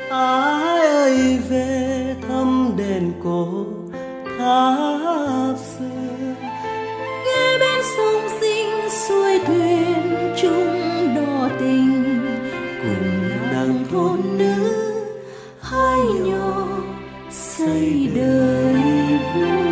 Ai ơi về thăm đền cổ Tháp xưa, nghe bên sông Dinh xuôi thuyền chung đò tình, cùng nàng thôn nữ hai nhỏ xây đời vui.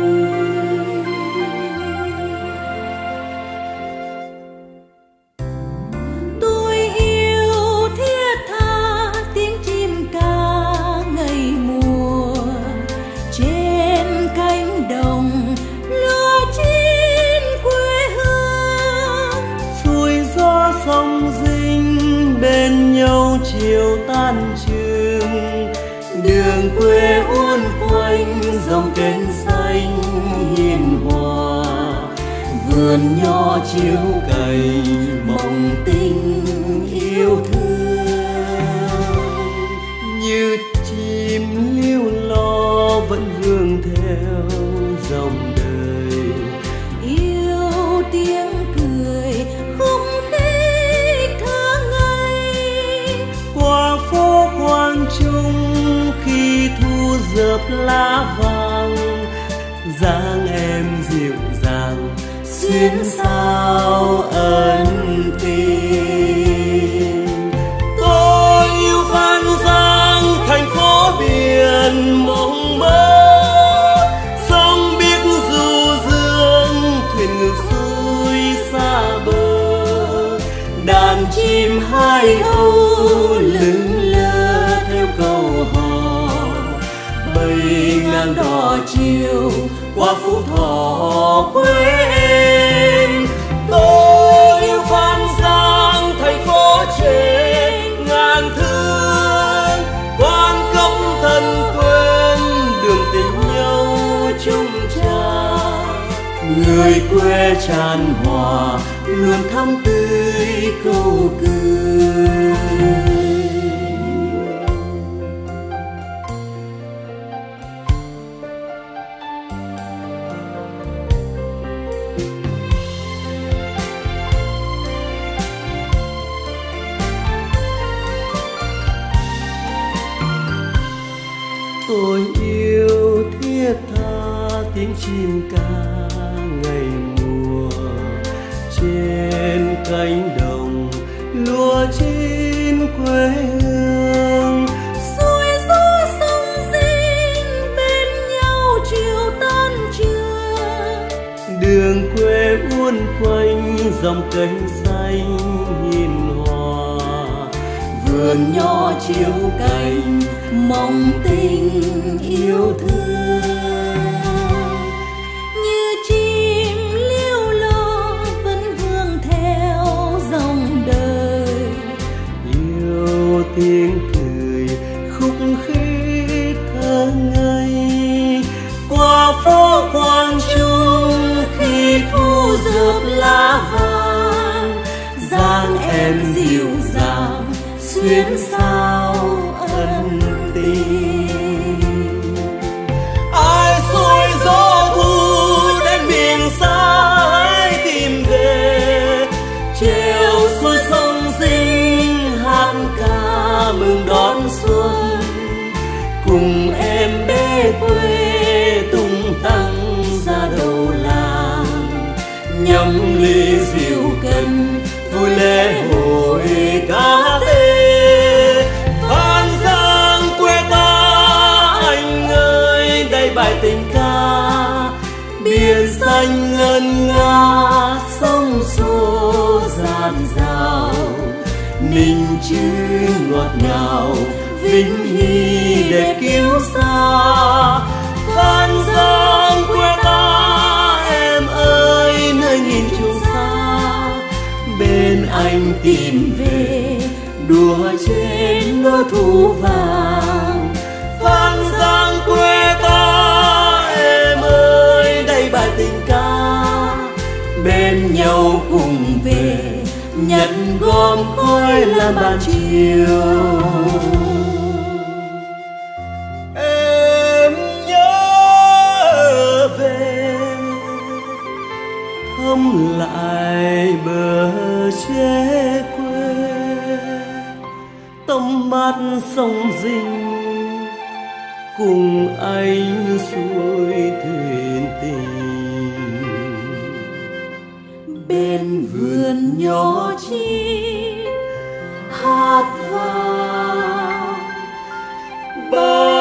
Tôi yêu thiết tha tiếng chim ca ngày mùa, trên cánh đồng lúa chín quê hương. Xuôi gió sông Dinh bên nhau chiều tan trường, đường quê uốn quanh dòng kênh xanh hiền hòa, vườn nho chiếu cày mộng tình yêu thương. Như chim liêu lo vẫn vương theo dòng đời, Yêu tiếng cười khúc khích thơ ngây, qua phố Quang Trung khi thu dợp lá vàng, dáng em dịu dàng xuyên sao ân tình. Tôi yêu Phan Giang thành phố biển mộng mơ, sông biếc du dương thuyền ngược xuôi xa bờ, đàn chim hai âu lững lơ theo câu hò, bay ngang đò chiều qua Phú Thọ quê em. Tôi yêu Phan Giang thành phố trên ngàn thương, quan công thân quen đường tình nhau chung trà, người quê tràn hòa luôn thắm tươi câu cười. Tôi yêu thiết tha tiếng chim ca ngày mùa, trên cánh đồng lúa chín quê hương. xuôi gió sông Dinh bên nhau chiều tan trường, Đường quê uốn quanh dòng kênh xanh hiền hòa, vườn nho chiếu cành mong tình yêu thương. Như chim liêu lo vẫn vương theo dòng đời, yêu tiếng cười khúc khích thơ ngây, qua phố Quang Trung khi thu dợp lá vàng, dáng em dịu dàng xuyên sao ân tình. Ai xuôi gió thu đến miền xa hãy tìm về, treo xuôi sông Dinh hát ca mừng đón xuân, cùng em bé quê tung tăng ra đầu làng, nhâm ly rượu cần vui lễ hội cá tê. Phan Giang quê ta anh ơi đây bài tình ca, biển xanh ngân nga sông xô dạt dào, mình chữ ngọt ngào vinh hy để cứu xa. Phan Giang quê ta em ơi nơi nghìn trùng xa, bên anh tìm về đùa trên lối thu vàng. Phan Giang quê ta em ơi đây bài tình ca, bên nhau cùng về nhặt gom khói làm bàn chiều. Em nhớ về thăm lại bờ tre quê, tắm mát sông Dinh, cùng anh xuôi thuyền tình. Bên vườn nhỏ chim hát vang